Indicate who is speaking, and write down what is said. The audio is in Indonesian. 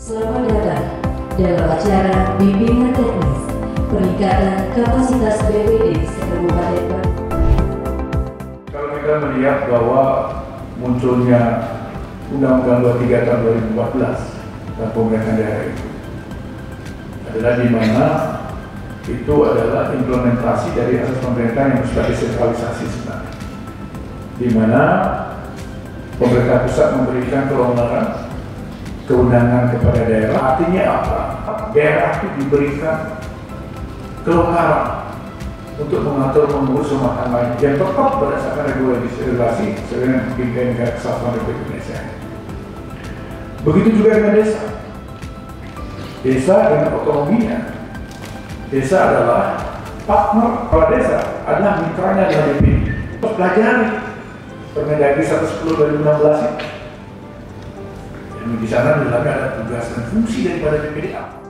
Speaker 1: Selamat datang dalam acara Bimbingan Teknis Peningkatan Kapasitas BPD se-Kabupaten Bandung.
Speaker 2: Kalau kita melihat bahwa munculnya Undang-Undang 23 tahun 2014 tentang pemerintahan daerah itu adalah di mana itu adalah implementasi dari asas pemerintahan yang sudah desentralisasi sebenarnya, di mana pemerintah pusat memberikan kelonggaran kewenangan kepada daerah. Artinya apa? Daerah itu diberikan kelonggaran untuk mengatur mengurus rumah tangga yang tetap berdasarkan regulasi dengan Negara Kesatuan Republik Indonesia. Begitu juga dengan desa. Desa dengan otonominya. Desa adalah partner kepala desa, adalah mitranya dengan BPD. Pelajari Permendagri 110 2016 itu. Di sana dalamnya ada tugas dan fungsi daripada BPD.